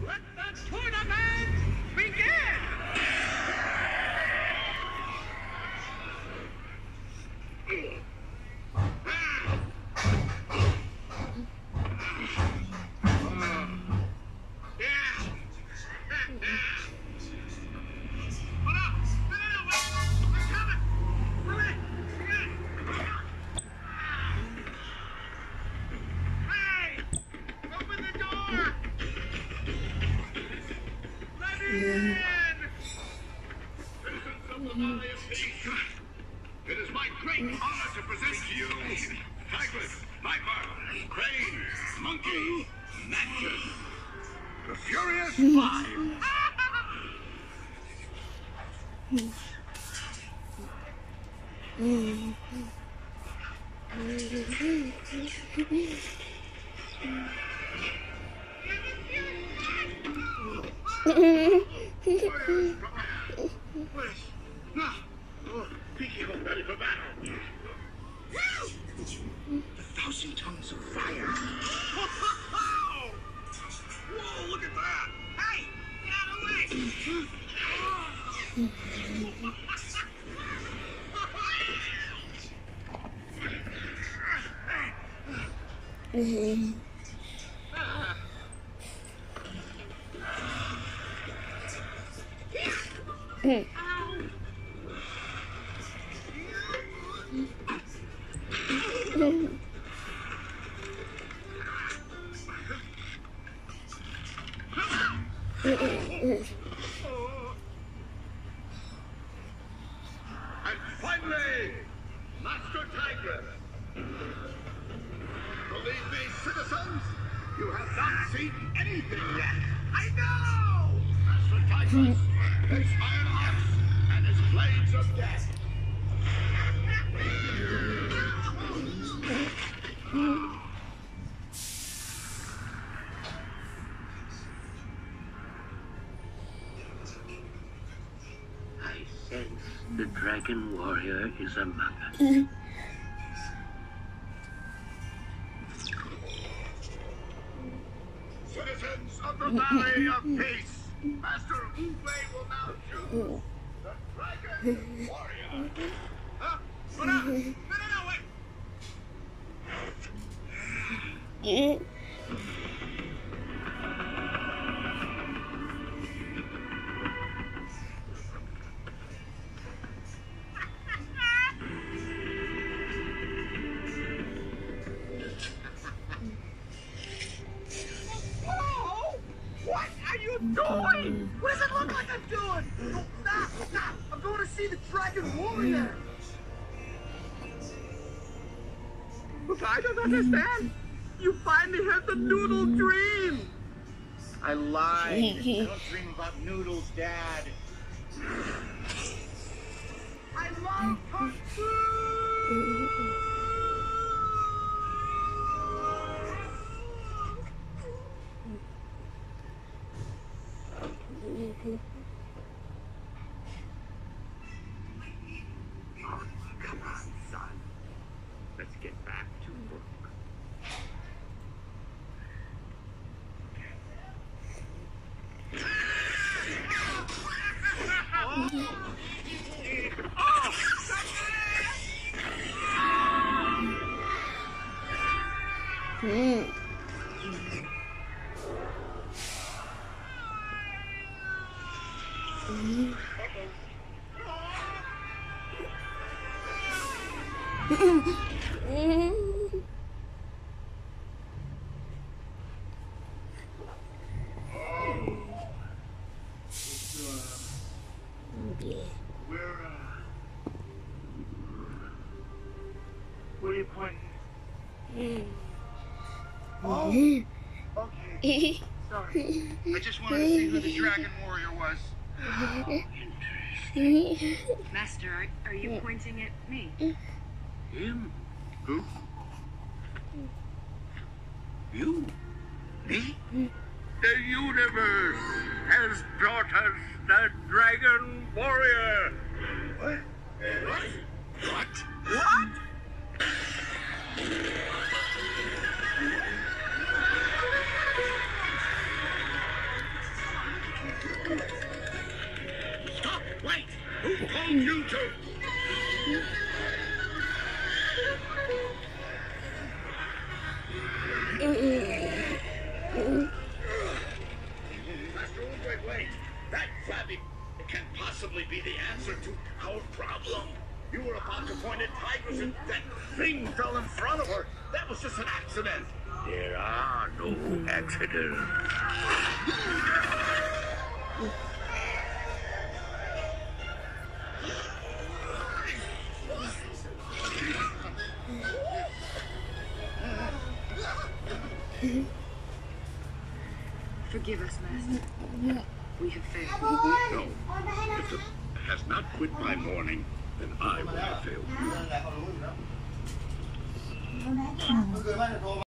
Let the tournament begin! It is my great honor to present to you Tigress, Viper, Crane, Monkey, Mansion, the Furious Five. Pinky, we're ready for battle. The 1,000 tons of fire. Whoa, look at that. Hey, get out of the way. And finally, Master Tigress. Believe me, citizens, you have not seen anything yet. I know! Master Tigress, his iron axe, and his blades of death. I sense the Dragon Warrior is among us. Citizens of the Valley of Peace, Master Wu Wei will now choose the Dragon Warrior. Huh? No, wait. What are you doing? What does it look like I'm doing? Oh, stop! I'm going to see the Dragon Warrior. I don't understand. You finally had the Noodle dream. I lied. I don't dream about noodles, Dad. I love Kung Fu. Oh, come on, son. Let's get back to work. Where are you pointing? Oh, okay. Sorry. I just wanted to see who the Dragon Warrior was. Oh, interesting. Master, are you pointing at me? Him? Who? You? Me? The universe has brought us the Dragon Warrior. What? What? What? you two! Master Uguay, wait! That flabby can't possibly be the answer to our problem. You were about to point at tigers and that thing fell in front of her. That was just an accident. There are no accidents. Forgive us, Master. We have failed. No. If it has not quit by morning, then I will have failed you.